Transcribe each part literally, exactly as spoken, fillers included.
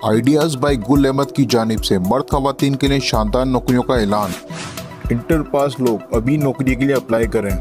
Ideas bye Gul Ahmed की जानिब से मर्द खवातीन के लिए शानदार नौकरियों का ऐलान। इंटर पास लोग अभी नौकरी के लिए अप्लाई करें।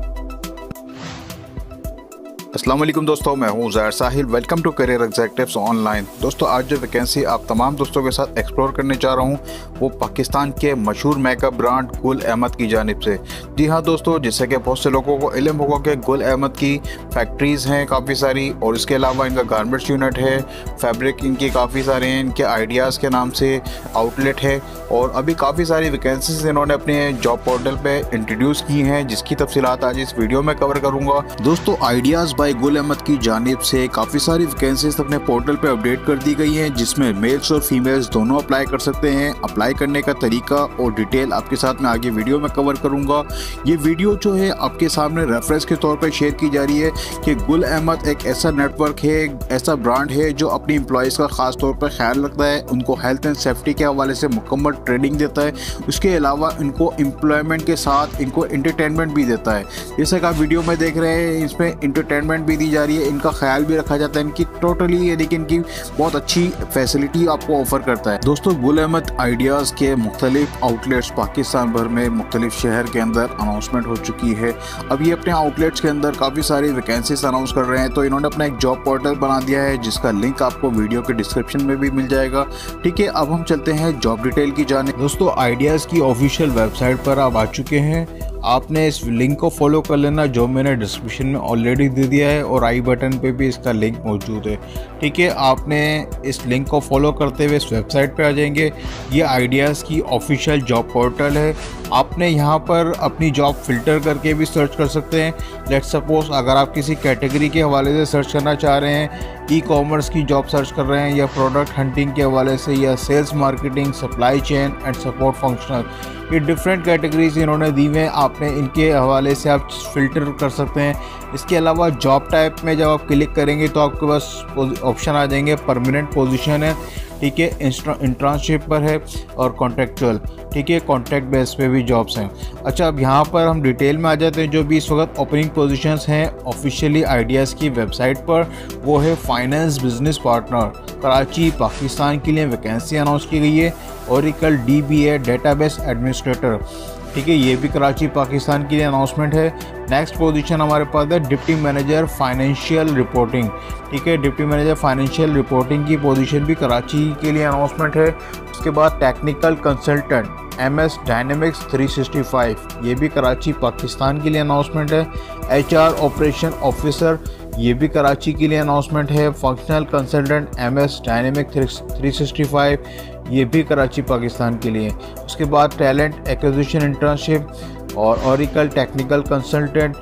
अस्सलाम वालेकुम दोस्तों, मैं हूं Zahir Sahil. Welcome to Career Executives Online. दोस्तों, आज जो वैकेंसी आप तमाम दोस्तों के साथ एक्सप्लोर करने जा रहा हूं वो पाकिस्तान के मशहूर मेकअप ब्रांड गुल अहमद की जानिब से। जी हाँ दोस्तों, जैसे कि बहुत से लोगों को इल्म होगा कि गुल अहमद की फैक्ट्रीज़ हैं काफ़ी सारी, और इसके अलावा इनका गारमेंट्स यूनिट है, फैब्रिक इनके काफ़ी सारे हैं, इनके आइडियाज़ के नाम से आउटलेट है, और अभी काफ़ी सारी वैकेंसीज इन्होंने अपने जॉब पोर्टल पर इंट्रोड्यूस की हैं, जिसकी तफसीलात आज इस वीडियो में कवर करूँगा। दोस्तों, आइडियाज़ बाय गुल अहमद की जानिब से काफ़ी सारी वैकेंसीज अपने पोर्टल पे अपडेट कर दी गई हैं, जिसमें मेल्स और फीमेल्स दोनों अप्लाई कर सकते हैं। अप्लाई करने का तरीका और डिटेल आपके साथ मैं आगे वीडियो में कवर करूंगा। ये वीडियो जो है आपके सामने रेफरेंस के तौर पर शेयर की जा रही है कि गुल अहमद एक ऐसा नेटवर्क है, ऐसा ब्रांड है जो अपनी एम्प्लॉयज़ का ख़ास तौर पर ख्याल रखता है, उनको हेल्थ एंड सेफ्टी के हवाले से मुकम्मल ट्रेनिंग देता है। उसके अलावा इनको एम्प्लॉयमेंट के साथ इनको एंटरटेनमेंट भी देता है। जैसे कि आप वीडियो में देख रहे हैं, इसमें एंटरटेनमेंट भी दी जा रही है, इनका ख्याल भी रखा जाता है, इनकी टोटली यानी कि इनकी बहुत अच्छी फैसिलिटी आपको ऑफर करता है। दोस्तों, गुल अहमद आइडियाज़ के मुख्तलिफ आउटलेट्स पाकिस्तान भर में मुख्तलिफ शहर के अंदर अनाउंसमेंट हो चुकी है। अब ये अपने आउटलेट्स के अंदर काफ़ी सारी वैकेंसीज अनाउंस कर रहे हैं, तो इन्होंने अपना एक जॉब पोर्टल बना दिया है, जिसका लिंक आपको वीडियो के डिस्क्रिप्शन में भी मिल जाएगा। ठीक है, अब हम चलते हैं जॉब डिटेल की जाने। दोस्तों, आइडियाज़ की ऑफिशियल वेबसाइट पर आप आ चुके हैं। आपने इस लिंक को फॉलो कर लेना, जो मैंने डिस्क्रिप्शन में ऑलरेडी दे दिया है, और आई बटन पे भी इसका लिंक मौजूद है। ठीक है, आपने इस लिंक को फॉलो करते हुए इस वेबसाइट पे आ जाएंगे। ये आइडियाज़ की ऑफिशियल जॉब पोर्टल है। आपने यहाँ पर अपनी जॉब फ़िल्टर करके भी सर्च कर सकते हैं। लेट सपोज अगर आप किसी कैटेगरी के हवाले से सर्च करना चाह रहे हैं, ई कॉमर्स की जॉब सर्च कर रहे हैं, या प्रोडक्ट हंटिंग के हवाले से, या sales marketing, supply chain and support functional, ये डिफरेंट कैटेगरीज इन्होंने दी हुए हैं। आपने इनके हवाले से आप फ़िल्टर कर सकते हैं। इसके अलावा जॉब टाइप में जब आप क्लिक करेंगे तो आपके पास ऑप्शन आ जाएंगे। परमानेंट पोजीशन है, ठीक है, इंटर्नशिप पर है, और कॉन्ट्रेक्चुअल, ठीक है, कॉन्ट्रैक्ट बेस पे भी जॉब्स हैं। अच्छा, अब यहाँ पर हम डिटेल में आ जाते हैं। जो भी इस वक्त ओपनिंग पोजीशंस हैं ऑफिशियली आइडियाज़ की वेबसाइट पर, वो है finance business partner Karachi Pakistan के लिए वैकेंसी अनाउंस की गई है। Oracle D B A database administrator, ठीक है, ये भी कराची पाकिस्तान के लिए अनाउंसमेंट है। नेक्स्ट पोजीशन हमारे पास है डिप्टी मैनेजर फाइनेंशियल रिपोर्टिंग, ठीक है, डिप्टी मैनेजर फाइनेंशियल रिपोर्टिंग की पोजीशन भी कराची के लिए अनाउंसमेंट है। उसके बाद technical consultant M S Dynamics three sixty five, ये भी कराची पाकिस्तान के लिए अनाउंसमेंट है। एच आर ऑपरेशन ऑफिसर, ये भी कराची के लिए अनाउंसमेंट है। Functional consultant M S dynamic three sixty five, ये भी कराची पाकिस्तान के लिए। उसके बाद टैलेंट एक्विजिशन इंटर्नशिप और Oracle technical consultant,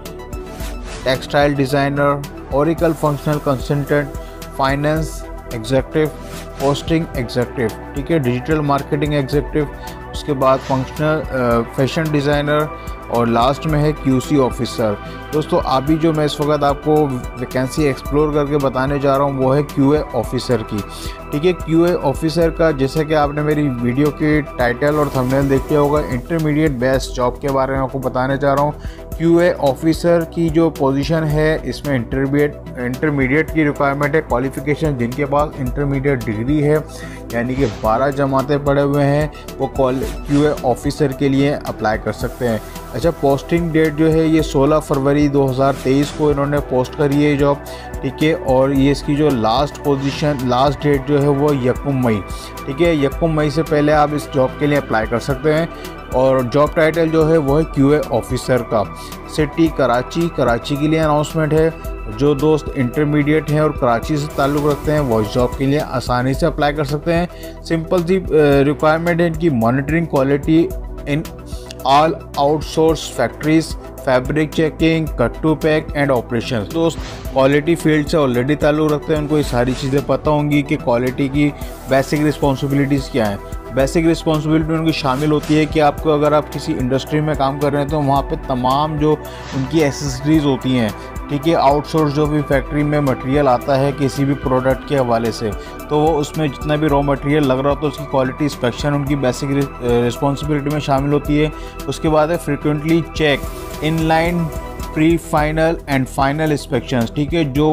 textile designer, Oracle functional consultant, finance executive, posting executive, ठीक है, डिजिटल मार्केटिंग एग्जीक्यूटिव। उसके बाद फंक्शनल फैशन डिज़ाइनर, और लास्ट में है क्यूसी ऑफिसर। दोस्तों, अभी जो मैं इस वक्त आपको वैकेंसी एक्सप्लोर करके बताने जा रहा हूँ वो है क्यूए ऑफिसर की, ठीक है। क्यूए ऑफिसर का, जैसे कि आपने मेरी वीडियो के टाइटल और थंबनेल देख लिया होगा, इंटरमीडिएट बेस्ड जॉब के बारे में आपको बताने जा रहा हूँ। क्यूए ऑफिसर की जो पोजीशन है, इसमें इंटरमीडिएट इंटरमीडिएट की रिक्वायरमेंट है। क्वालिफ़िकेशन जिनके पास इंटरमीडिएट डिग्री है, यानी कि बारह जमातें पढ़े हुए हैं, वो क्यूए ऑफिसर के लिए अप्लाई कर सकते हैं। अच्छा, पोस्टिंग डेट जो है ये सोलह फरवरी दो हज़ार तेईस को इन्होंने पोस्ट करी है जॉब, ठीक है, और ये इसकी जो लास्ट पोजीशन लास्ट डेट जो है वो यकम मई, ठीक है, यकम मई से पहले आप इस जॉब के लिए अप्लाई कर सकते हैं। और जॉब टाइटल जो है वो है क्यूए ऑफिसर का। सिटी कराची, कराची के लिए अनाउंसमेंट है। जो दोस्त इंटरमीडिएट हैं और कराची से ताल्लुक़ रखते हैं वो इस जॉब के लिए आसानी से अप्लाई कर सकते हैं। सिंपल सी रिक्वायरमेंट है इनकी, monitoring quality in all outsource factories, fabric checking, cut to pack and operation. दोस्त क्वालिटी फील्ड से ऑलरेडी ताल्लुक़ रखते हैं, उनको ये सारी चीज़ें पता होंगी कि क्वालिटी की बेसिक रिस्पॉन्सिबिलिटीज़ क्या हैं। बेसिक रिस्पॉन्सिबिलिटी उनकी शामिल होती है कि आपको, अगर आप किसी इंडस्ट्री में काम कर रहे हैं तो वहाँ पे तमाम जो उनकी एसेसरीज़ होती हैं, ठीक है, आउटसोर्स जो भी फैक्ट्री में मटेरियल आता है किसी भी प्रोडक्ट के हवाले से, तो वो उसमें जितना भी रॉ मटेरियल लग रहा हो तो उसकी क्वालिटी इंस्पेक्शन उनकी बेसिक रिस्पॉन्सिबिलिटी में शामिल होती है। उसके बाद है frequently check inline pre final and final inspections, ठीक है, जो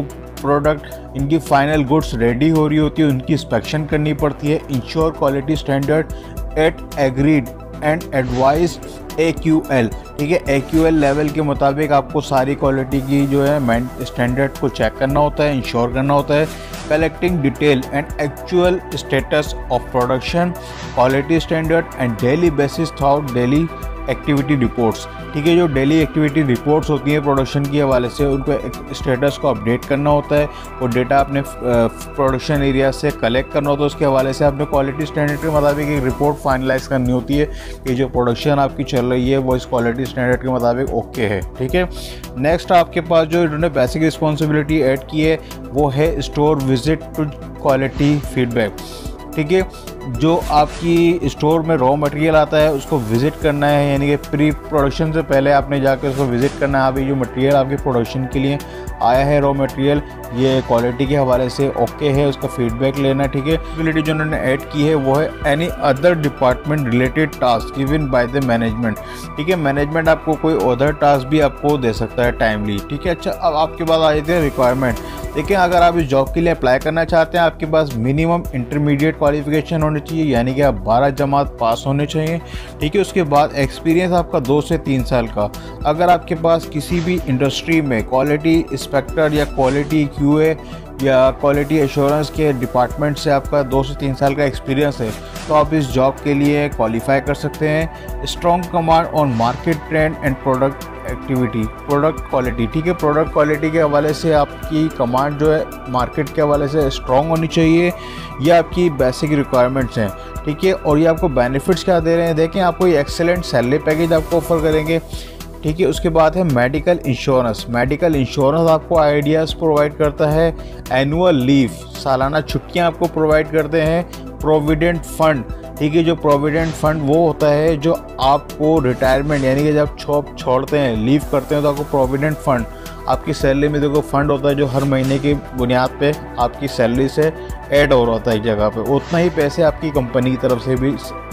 प्रोडक्ट इनकी फाइनल गुड्स रेडी हो रही होती है उनकी इंस्पेक्शन करनी पड़ती है। Ensure quality standard at agreed and advise A Q L, ठीक है। ए क्यू एल लेवल के मुताबिक आपको सारी क्वालिटी की जो है स्टैंडर्ड को चेक करना होता है, इंश्योर करना होता है। Collecting detail and actual status of production, quality standard and daily basis through daily activity reports, ठीक है। जो डेली एक्टिविटी रिपोर्ट्स होती हैं प्रोडक्शन के हवाले से उनको स्टेटस को अपडेट करना होता है। वो डेटा अपने प्रोडक्शन एरिया से कलेक्ट करना होता है, उसके हवाले से आपने क्वालिटी स्टैंडर्ड के मुताबिक एक रिपोर्ट फाइनलाइज करनी होती है कि जो प्रोडक्शन आपकी चल रही है वो इस क्वालिटी स्टैंडर्ड के मुताबिक ओके है, ठीक है। नेक्स्ट आपके पास जो इन्होंने बेसिक रिस्पॉन्सिबिलिटी ऐड की है वो है store visit to quality feedback, ठीक है। जो आपकी स्टोर में रॉ मटेरियल आता है उसको विज़िट करना है, यानी कि प्री प्रोडक्शन से पहले आपने जाकर उसको विज़िट करना है। अभी जो मटेरियल आपके प्रोडक्शन के लिए आया है रॉ मटेरियल ये क्वालिटी के हवाले से ओके है, उसका फीडबैक लेना, ठीक है। एबिलिटी जो उन्होंने ऐड की है वो है any other department related task given by the management, ठीक है। मैनेजमेंट आपको कोई अदर टास्क भी आपको दे सकता है टाइमली, ठीक है। अच्छा, अब आपके पास आ जाते हैं रिक्वायरमेंट। देखिए, अगर आप इस जॉब के लिए अप्लाई करना चाहते हैं आपके पास मिनिमम इंटरमीडिएट क्वालिफिकेशन होनी चाहिए, यानी कि आप बारह जमात पास होने चाहिए, ठीक है। उसके बाद एक्सपीरियंस आपका दो से तीन साल का। अगर आपके पास किसी भी इंडस्ट्री में क्वालिटी इंस्पेक्टर या क्वालिटी क्यूए या क्वालिटी एश्योरेंस के डिपार्टमेंट से आपका दो से तीन साल का एक्सपीरियंस है तो आप इस जॉब के लिए क्वालिफाई कर सकते हैं। Strong command on market trend and product activity, product quality, ठीक है। प्रोडक्ट क्वालिटी के हवाले से आपकी कमांड जो है मार्केट के हवाले से स्ट्रॉन्ग होनी चाहिए। ये आपकी बेसिक रिक्वायरमेंट्स हैं, ठीक है। और ये आपको बेनिफिट्स क्या दे रहे हैं, देखें आपको ये एक्सेलेंट सैलरी पैकेज आपको ऑफर करेंगे, ठीक है। उसके बाद है मेडिकल इंश्योरेंस। मेडिकल इंश्योरेंस आपको आइडियाज़ प्रोवाइड करता है। एनुअल लीव, सालाना छुट्टियां आपको प्रोवाइड करते हैं। प्रोविडेंट फंड, ठीक है। जो प्रोविडेंट फंड वो होता है जो आपको रिटायरमेंट यानी कि जब जॉब छोड़ते हैं लीव करते हैं तो आपको प्रोविडेंट फंड आपकी सैलरी में देखो फंड होता है जो हर महीने की बुनियाद पे आपकी सैलरी से ऐड हो रहा होता है एक जगह पे, उतना ही पैसे आपकी कंपनी की तरफ से भी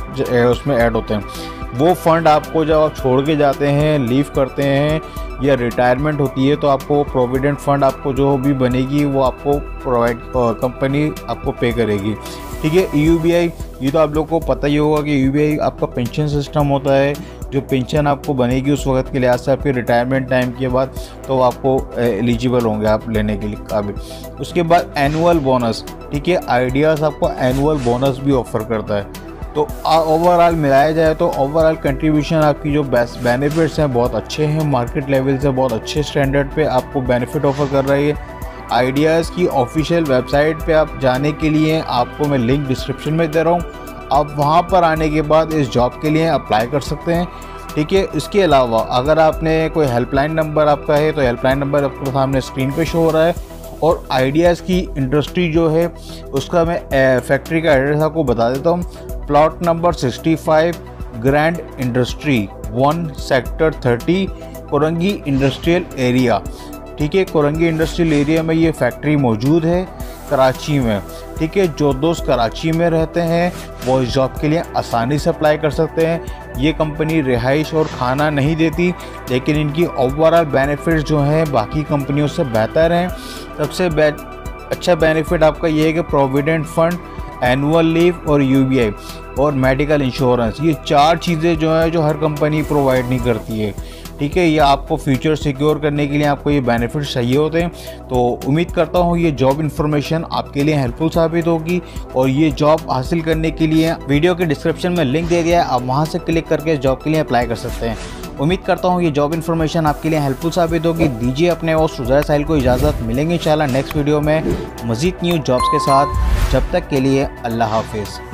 उसमें ऐड होते हैं। वो फंड आपको जब आप छोड़ के जाते हैं, लीव करते हैं या रिटायरमेंट होती है तो आपको प्रोविडेंट फंड आपको जो भी बनेगी वो आपको प्रोवाइड कंपनी आपको पे करेगी, ठीक है। यू बी आई, ये तो आप लोग को पता ही होगा कि यू बी आई आपका पेंशन सिस्टम होता है। जो पेंशन आपको बनेगी उस वक्त के लिहाज से आपके रिटायरमेंट टाइम के बाद तो आपको एलिजिबल होंगे आप लेने के लिए काबिल। उसके बाद एनुअल बोनस, ठीक है। आइडियाज़ आपको एनुअल बोनस भी ऑफ़र करता है। तो ओवरऑल मिलाया जाए तो ओवरऑल कंट्रीब्यूशन आपकी जो बेस्ट बेनिफिट्स हैं बहुत अच्छे हैं, मार्केट लेवल से बहुत अच्छे स्टैंडर्ड पे आपको बेनिफिट ऑफर कर रही है। आइडियाज़ की ऑफिशियल वेबसाइट पे आप जाने के लिए आपको मैं लिंक डिस्क्रिप्शन में दे रहा हूँ, आप वहाँ पर आने के बाद इस जॉब के लिए अप्लाई कर सकते हैं, ठीक है। इसके अलावा अगर आपने कोई हेल्पलाइन नंबर आपका है तो हेल्पलाइन नंबर आपके सामने स्क्रीन पे शो हो रहा है। और आइडियाज़ की इंडस्ट्री जो है उसका मैं फैक्ट्री का एड्रेस आपको बता देता हूँ। Plot number sixty five, grand industry one, sector thirty, Korangi industrial area, ठीक है। कोरंगी इंडस्ट्रियल एरिया में ये फैक्ट्री मौजूद है कराची में, ठीक है। जो दोस्त कराची में रहते हैं वो इस जॉब के लिए आसानी से अप्लाई कर सकते हैं। ये कंपनी रिहाइश और खाना नहीं देती लेकिन इनकी ओवरऑल बेनिफिट्स जो हैं बाकी कंपनियों से बेहतर हैं। सबसे बे अच्छा बेनिफिट आपका ये है कि प्रोविडेंट फंड, एनुअल लीव और यू बी आई और मेडिकल इंश्योरेंस, ये चार चीज़ें जो है जो हर कंपनी प्रोवाइड नहीं करती है, ठीक है। ये आपको फ्यूचर सिक्योर करने के लिए आपको ये बेनिफिट चाहिए होते हैं। तो उम्मीद करता हूँ ये जॉब इन्फॉर्मेशन आपके लिए हेल्पफुल साबित होगी। और ये जॉब हासिल करने के लिए वीडियो के डिस्क्रिप्शन में लिंक दे दिया है, आप वहाँ से क्लिक करके जॉब के लिए अप्लाई कर सकते हैं। उम्मीद करता हूँ ये जॉब इन्फॉर्मेशन आपके लिए हेल्पफुल साबित होगी। दीजिए अपने और सुजैर साहिल को इजाज़त, मिलेंगे इंशाल्लाह नेक्स्ट वीडियो में मज़ीद न्यू जॉब्स के साथ। जब तक के लिए अल्लाह हाफिज़।